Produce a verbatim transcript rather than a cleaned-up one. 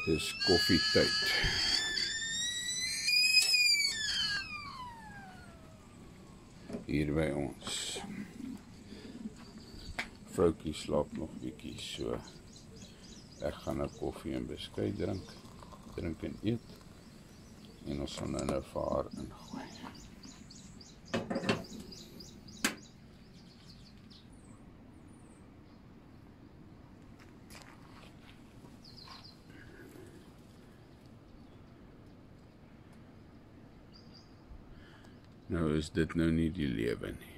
Dis koffietyd. Hier by ons. Vroukie slaap nog bietjie, so ek gaan nou koffie en beskuit drink, drink en eet, en ons gaan nou nou vir haar ingooi. Nou is dit nou nie die lewe nie.